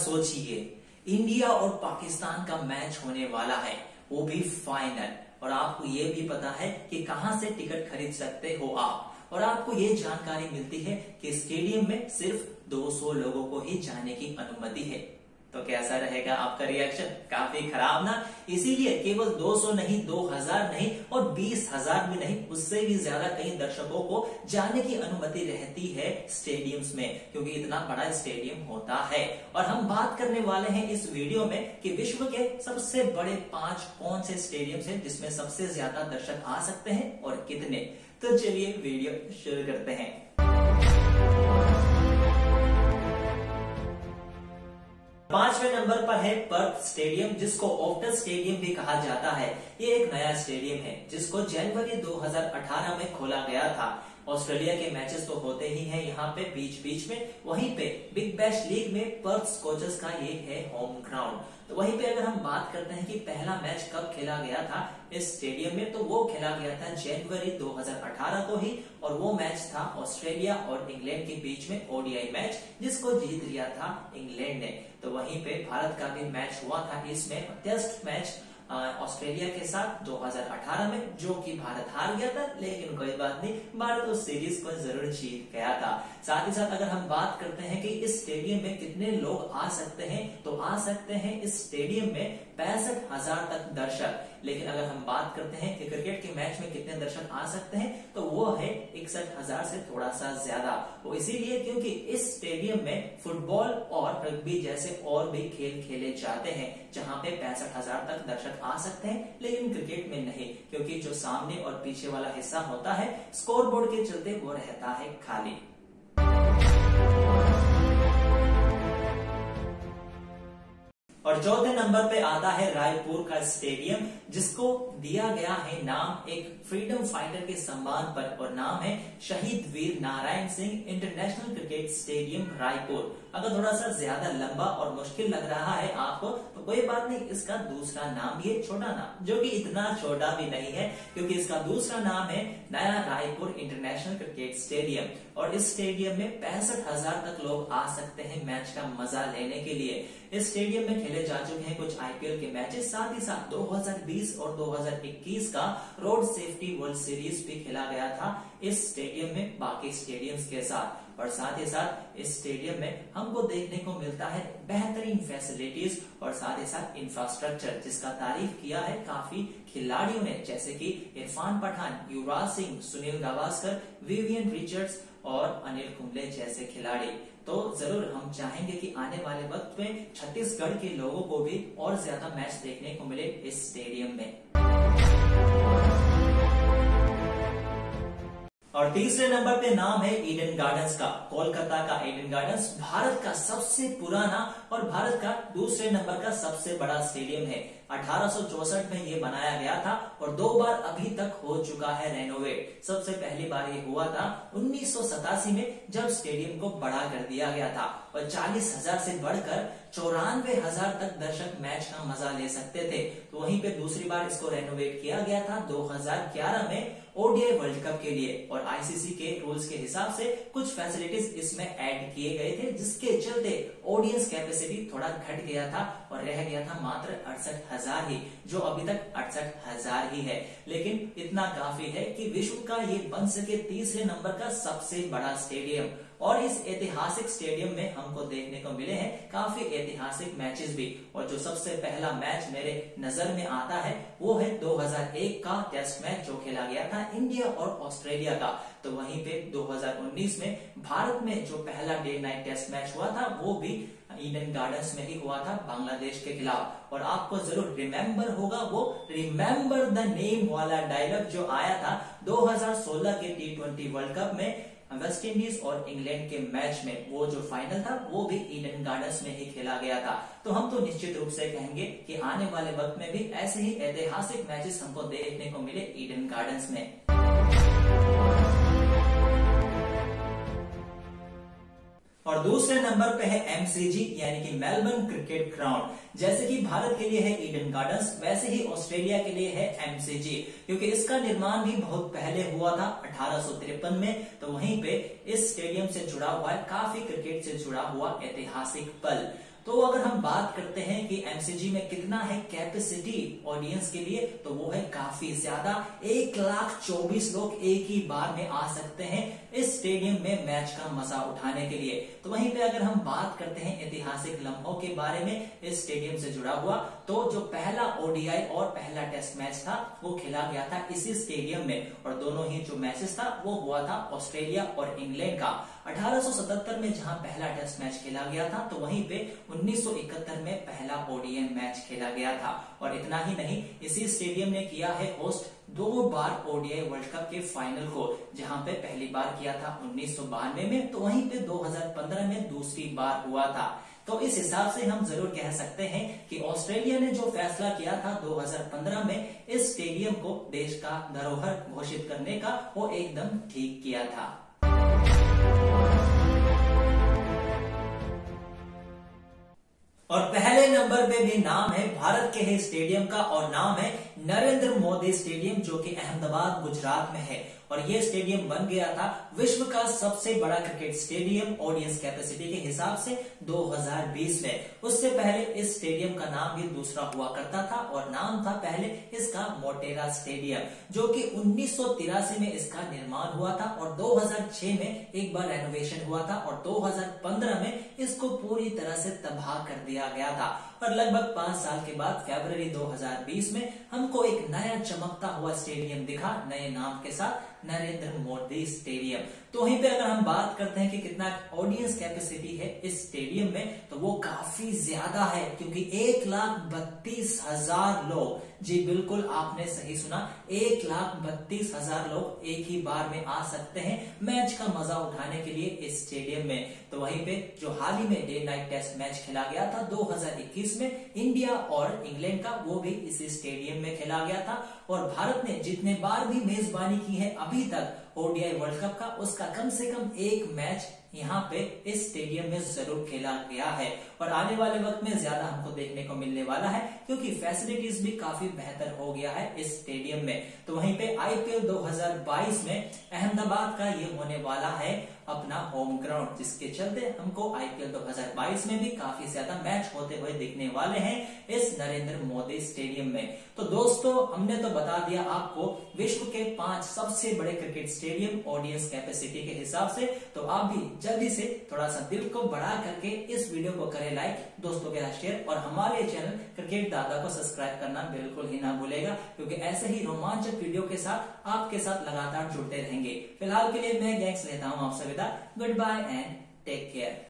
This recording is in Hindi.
सोचिए, इंडिया और पाकिस्तान का मैच होने वाला है, वो भी फाइनल। और आपको ये भी पता है कि कहां से टिकट खरीद सकते हो आप, और आपको ये जानकारी मिलती है कि स्टेडियम में सिर्फ 200 लोगों को ही जाने की अनुमति है। तो कैसा रहेगा आपका रिएक्शन? काफी खराब ना। इसीलिए केवल 200 नहीं, 2000 नहीं और 20,000 भी नहीं, उससे भी ज्यादा कई दर्शकों को जाने की अनुमति रहती है स्टेडियम्स में, क्योंकि इतना बड़ा स्टेडियम होता है। और हम बात करने वाले हैं इस वीडियो में कि विश्व के सबसे बड़े 5 कौन से स्टेडियम्स हैं जिसमें सबसे ज्यादा दर्शक आ सकते हैं और कितने। तो चलिए वीडियो शुरू करते हैं। पांचवें नंबर पर है पर्थ स्टेडियम, जिसको ओप्टस स्टेडियम भी कहा जाता है। ये एक नया स्टेडियम है जिसको जनवरी 2018 में खोला गया था। ऑस्ट्रेलिया के मैचेस तो होते ही हैं यहाँ पे बीच बीच में। वहीं पे बिग बैश लीग में पर्थ स्कॉचर्स का ये है होम ग्राउंड। तो वहीं पे अगर हम बात करते हैं कि पहला मैच कब खेला गया था इस स्टेडियम में, तो वो खेला गया था जनवरी 2018 को ही, और वो मैच था ऑस्ट्रेलिया और इंग्लैंड के बीच में ओडीआई मैच, जिसको जीत लिया था इंग्लैंड ने। तो वहीं पे भारत का भी मैच हुआ था इसमें, टेस्ट मैच ऑस्ट्रेलिया के साथ 2018 में, जो कि भारत हार गया था, लेकिन कोई बात नहीं, भारत उस सीरीज को जरूर जीत गया था। साथ ही साथ अगर हम बात करते हैं कि इस स्टेडियम में कितने लोग आ सकते हैं, तो आ सकते हैं इस स्टेडियम में 65,000 तक दर्शक। लेकिन अगर हम बात करते हैं कि क्रिकेट के मैच में कितने दर्शक आ सकते हैं, तो वो है 61,000 से थोड़ा सा ज्यादा। वो इसीलिए क्योंकि इस स्टेडियम में फुटबॉल और रग्बी जैसे और भी खेल खेले जाते हैं, जहां पे 65,000 तक दर्शक आ सकते हैं, लेकिन क्रिकेट में नहीं, क्योंकि जो सामने और पीछे वाला हिस्सा होता है स्कोरबोर्ड के चलते वो रहता है खाली। और चौथे नंबर पे आता है रायपुर का स्टेडियम, जिसको दिया गया है नाम एक फ्रीडम फाइटर के सम्मान पर, और नाम है Shaheed Veer Narayan Singh international cricket stadium Raipur. अगर थोड़ा सा ज्यादा लंबा और मुश्किल लग रहा है आपको, तो कोई बात नहीं, इसका दूसरा नाम भी है, छोटा नाम, जो कि इतना छोटा भी नहीं है, क्योंकि इसका दूसरा नाम है नया रायपुर इंटरनेशनल क्रिकेट स्टेडियम। और इस स्टेडियम में 65,000 तक लोग आ सकते हैं मैच का मजा लेने के लिए। इस स्टेडियम में खेले जा चुके हैं कुछ आईपीएल के मैचेस, साथ ही साथ 2020 और 2021 का रोड सेफ्टी वर्ल्ड सीरीज भी खेला गया था इस स्टेडियम में बाकी स्टेडियम्स के साथ। और साथ ही साथ इस स्टेडियम में हमको देखने को मिलता है बेहतरीन फैसिलिटीज और साथ ही साथ इंफ्रास्ट्रक्चर, जिसका तारीफ किया है काफी खिलाड़ियों ने, जैसे कि इरफान पठान, युवराज सिंह, सुनील गावस्कर, विवियन रिचर्ड्स और अनिल कुंबले जैसे खिलाड़ी। तो जरूर हम चाहेंगे कि आने वाले वक्त में छत्तीसगढ़ के लोगों को भी और ज्यादा मैच देखने को मिले इस स्टेडियम में। और तीसरे नंबर पे नाम है ईडन गार्डन्स का। कोलकाता का ईडन गार्डन्स भारत का सबसे पुराना और भारत का दूसरे नंबर का सबसे बड़ा स्टेडियम है। 1864 में ये बनाया गया था और 2 बार अभी तक हो चुका है रेनोवेट। सबसे पहली बार ये हुआ था 1987 में, जब स्टेडियम को बड़ा कर दिया गया था और 40,000 से बढ़कर 94,000 तक दर्शक मैच का मजा ले सकते थे। तो वहीं पे दूसरी बार इसको रेनोवेट किया गया था 2011 में ओडीआई वर्ल्ड कप के लिए, और आईसीसी के रूल्स के हिसाब से कुछ फैसिलिटीज इसमें ऐड किए गए थे, जिसके चलते ऑडियंस कैपेसिटी थोड़ा घट गया था और रह गया था मात्र 68,000 ही, जो अभी तक 68,000 ही है। लेकिन इतना काफी है कि विश्व का ये बन सके तीसरे नंबर का सबसे बड़ा स्टेडियम। और इस ऐतिहासिक स्टेडियम में हमको देखने को मिले हैं काफी ऐतिहासिक मैचेस भी, और जो सबसे पहला मैच मेरे नजर में आता है वो है 2001 का टेस्ट मैच, जो खेला गया था इंडिया और ऑस्ट्रेलिया का। तो वहीं पे 2019 में भारत में जो पहला डे नाइट टेस्ट मैच हुआ था, वो भी ईडन गार्डन्स में ही हुआ था बांग्लादेश के खिलाफ। और आपको जरूर रिमेम्बर होगा वो रिमेम्बर द नेम वाला डायलॉग जो आया था 2016 के T20 वर्ल्ड कप में वेस्ट इंडीज और इंग्लैंड के मैच में। वो जो फाइनल था वो भी ईडन गार्डन्स में ही खेला गया था। तो हम तो निश्चित रूप से कहेंगे कि आने वाले वक्त में भी ऐसे ही ऐतिहासिक मैचेस हमको देखने को मिले ईडन गार्डन्स में। और दूसरे नंबर पे है एमसीजी यानी कि मेलबर्न क्रिकेट ग्राउंड। जैसे कि भारत के लिए है ईडन गार्डन्स, वैसे ही ऑस्ट्रेलिया के लिए है एमसीजी, क्योंकि इसका निर्माण भी बहुत पहले हुआ था 1853 में। तो वहीं पे इस स्टेडियम से जुड़ा हुआ है काफी क्रिकेट से जुड़ा हुआ ऐतिहासिक पल। तो अगर हम बात करते हैं कि एमसीजी में कितना है कैपेसिटी ऑडियंस के लिए, तो वो है काफी ज्यादा। 1,24,00,000 लोग एक ही बार में आ सकते हैं इस स्टेडियम में मैच का मजा उठाने के लिए। तो वहीं पे अगर हम बात करते हैं ऐतिहासिक लम्हों के बारे में इस स्टेडियम से जुड़ा हुआ, तो जो पहला ओडीआई और पहला टेस्ट मैच था वो खेला गया था इसी स्टेडियम में, और दोनों ही जो मैचेस था वो हुआ था ऑस्ट्रेलिया और इंग्लैंड का। 1877 में जहां पहला टेस्ट मैच खेला गया था, तो वहीं पे 1971 में पहला ओडीआई मैच खेला गया था। और इतना ही नहीं, इसी स्टेडियम ने किया है होस्ट 2 बार ओडीआई वर्ल्ड कप के फाइनल को, जहां पे पहली बार किया था 1992 में, तो वहीं पे 2015 में दूसरी बार हुआ था। तो इस हिसाब से हम जरूर कह सकते हैं कि ऑस्ट्रेलिया ने जो फैसला किया था 2015 में इस स्टेडियम को देश का धरोहर घोषित करने का, वो एकदम ठीक किया था। और पहले नंबर पे भी नाम है भारत के ही स्टेडियम का, और नाम है नरेंद्र मोदी स्टेडियम, जो कि अहमदाबाद गुजरात में है। और ये स्टेडियम बन गया था विश्व का सबसे बड़ा क्रिकेट स्टेडियम ऑडियंस कैपेसिटी के हिसाब से 2020 में। उससे पहले इस स्टेडियम का नाम भी दूसरा हुआ करता था, और नाम था पहले इसका मोटेरा स्टेडियम, जो कि 1983 में इसका निर्माण हुआ था, और 2006 में एक बार रेनोवेशन हुआ था, और 2015 में इसको पूरी तरह से तबाह कर दिया गया था। और लगभग 5 साल के बाद फरवरी 2020 में हमको एक नया चमकता हुआ स्टेडियम दिखा, नए नाम के साथ, नरेंद्र मोदी स्टेडियम। तो वहीं पे अगर हम बात करते हैं कि कितना ऑडियंस कैपेसिटी है इस स्टेडियम में, तो वो काफी ज्यादा है, क्योंकि 1,32,000 लोग, जी बिल्कुल आपने सही सुना, 1,32,000 लोग एक ही बार में आ सकते हैं मैच का मजा उठाने के लिए इस स्टेडियम में। तो वहीं पे जो हाल ही में डे नाइट टेस्ट मैच खेला गया था 2021 में इंडिया और इंग्लैंड का, वो भी इसी स्टेडियम में खेला गया था। और भारत ने जितने बार भी मेजबानी की है अभी तक ओडीआई वर्ल्ड कप का, उसका कम से कम एक मैच यहाँ पे इस स्टेडियम में जरूर खेला गया है, और आने वाले वक्त में ज्यादा हमको देखने को मिलने वाला है, क्योंकि फैसिलिटीज भी काफी बेहतर हो गया है इस स्टेडियम में। तो वहीं पे आईपीएल 2022 में अहमदाबाद का ये होने वाला है अपना होम ग्राउंड, जिसके चलते हमको आईपीएल 2022 में भी काफी ज्यादा मैच होते हुए दिखने वाले हैं इस नरेंद्र मोदी स्टेडियम में। तो दोस्तों, हमने तो बता दिया आपको विश्व के 5 सबसे बड़े क्रिकेट स्टेडियम ऑडियंस कैपेसिटी के हिसाब से। तो आप भी जल्दी से थोड़ा सा दिल को बढ़ा करके इस वीडियो को करें लाइक, दोस्तों के साथ शेयर, और हमारे चैनल क्रिकेट दादा को सब्सक्राइब करना बिल्कुल ही ना भूलेगा, क्योंकि ऐसे ही रोमांचक वीडियो के साथ आपके साथ लगातार जुड़ते रहेंगे। फिलहाल के लिए मैं गैंग्स लेता हूं आपसे विदा। Good bye and take care.